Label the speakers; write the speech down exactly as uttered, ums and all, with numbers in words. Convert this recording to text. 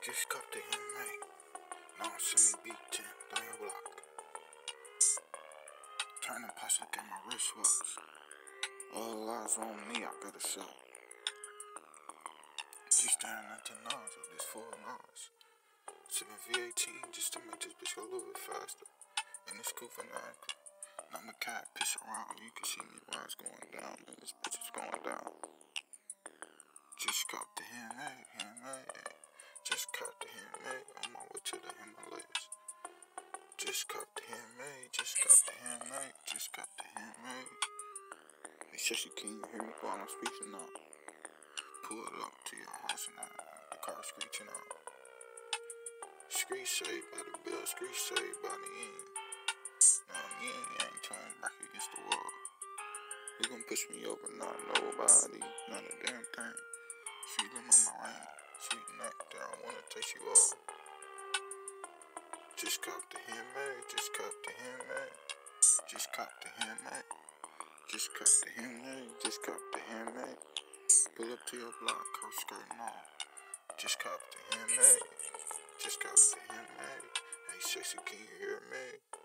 Speaker 1: Just cut the handmade. Now send me beat ten, down your block. Turning past look at my wristwatch. All eyes on me, I got a shot. She staring at the nose of this full nose. Sipping V eighteen just to make this bitch go a little bit faster. And it's cool for nine. Now my cat piss around, you can see me while it's going down, and this bitch is going down. Just caught the handmade, handmade. Just caught the handmade on my way to the Himalayas. Just caught the handmade, just caught the handmade, just caught the handmade. They said she can't hear me while I'm speaking out. Pull it up to your house and the car screeching out. Screech saved by the bill, screech saved by the end. Now me and ain't turning back against the wall. You gon' push me over, not nobody, not a damn thing. Sweet lemon on my rain, sweet nectar, I wanna taste you all. Just cop the handmade, just cop the handmade, just cop the handmade, just cop the handmade, just cop the handmade. Pull up to your block, coat skirting on. Just cop the handmade, just cop the handmade. Hey sexy, can you hear me?